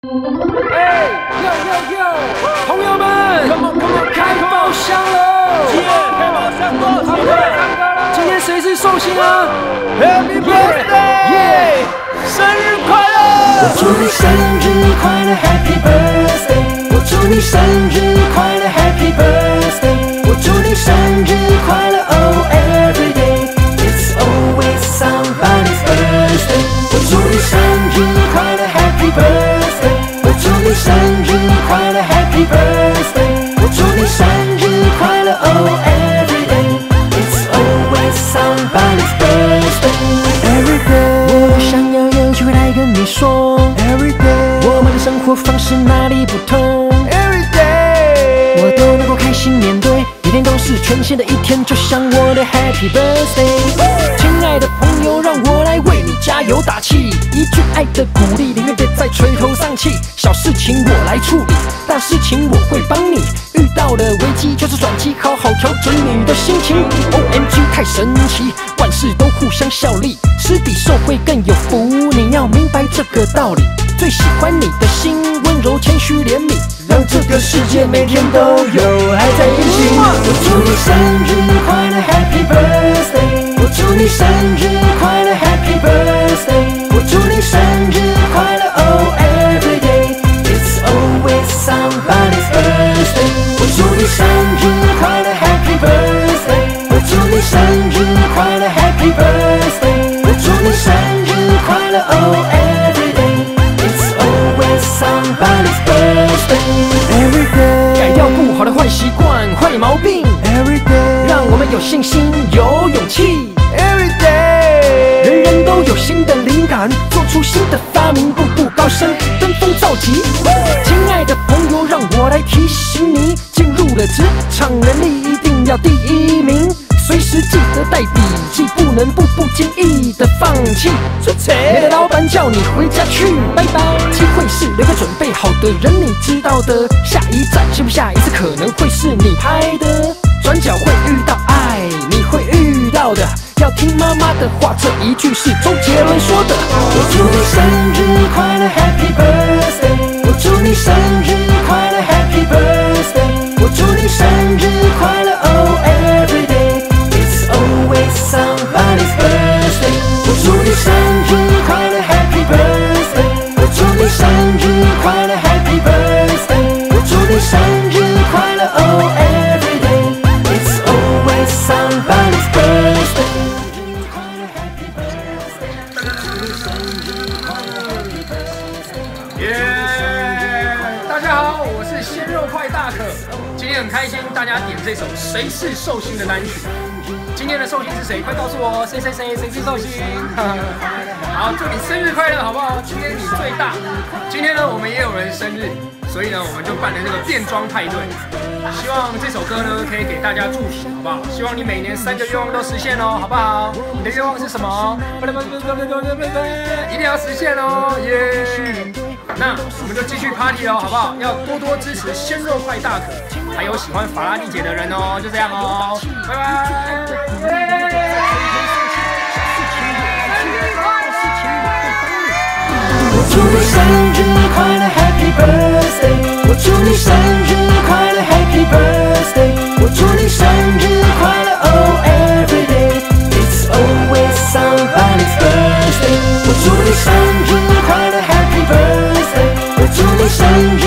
哎呦，朋友们，开包厢喽！ 开包厢多谢！ 今天谁是寿星啊 ？Happy birthday！ 生日快乐！ 我祝你生日快乐 ，Happy birthday！ 我祝你生日快乐 ，Happy birthday！ 我祝你生日快乐 ，Oh every day it's always somebody's birthday！ 我祝你生日快乐 ，Happy birthday！ 我祝你生日快乐 ，Happy birthday！ 我祝你生日快乐 ，Oh every day it's always somebody's birthday！Every day， 我想要有机会来跟你说 ，Every day， 我们的生活方式哪里不同 ，Every day， 我都能够开心面对，每天都是全新的一天，就像我的 Happy Birthday。亲爱的朋友，让我来为你加油打气，一句爱的鼓励，宁愿别再垂头丧气。小事情我来处理，大事情我会帮你。遇到了危机就是转机，好好调整你的心情。OMG 太神奇，万事都互相效力，施比受会更有福，你要明白这个道理。最喜欢你的心，温柔、谦虚、怜悯，让这个世界每天都有爱在运行。我祝你生日快乐 ，Happy Birthday！ 我祝你生日快乐 ，Happy Birthday！ 我祝你生日快乐 ，Oh every day it's always somebody's birthday！ 我祝你生日快乐 ，Happy Birthday！ 我祝你生日快乐 ，Happy Birthday！ 我祝你生日快乐 ，Oh every day。It's always somebody's birthday. Every day， 改掉不好的坏习惯、坏毛病。Every day， 让我们有信心、有勇气。 Every day， 人人都有新的灵感，做出新的发明，步步高升，登峰造极。亲爱的朋友，让我来提醒你，进入了职场，能力一定要第一名。随时记得带笔记，不能步步经意的放弃。你的老板叫你回家去，拜拜。机会是留给准备好的人，你知道的。下一站是不是下一次可能会是你拍的？转角会遇到爱，你会遇到的。要听妈妈的话，这一句是周杰伦说的。我祝你生日快乐 ，Happy Birthday！ 我祝你生日快乐 ，Happy Birthday！ 我祝你生日快乐 ，Oh every day。It's always somebody's birthday。我祝你生日快乐 ，Happy Birthday。我祝你生日快乐 ，Happy Birthday。我祝你生日快乐 ，Oh every day。It's always somebody's birthday。 大家好，我是鲜肉块大可。今天很开心，大家点这首《谁是寿星》的单曲。今天的寿星是谁？快告诉我，谁是寿星？好，祝你生日快乐，好不好？今天你最大。今天呢，我们也有人生日，所以呢，我们就办了这个变装派对。希望这首歌呢，可以给大家祝福，好不好？希望你每年3个愿望都实现哦，好不好？你的愿望是什么？一定要实现哦，耶！那我们就继续 party 哦，好不好？要多多支持鲜肉块大可，还有喜欢法拉利姐的人哦，就这样哦，拜拜。 我祝你生日快乐 ，Happy Birthday！ 我祝你生日快乐 ，Happy Birthday！ 我祝你生日快乐 ，Oh every day，It's always somebody's birthday！ 我祝你生日快乐 ，Happy Birthday！ 我祝你生日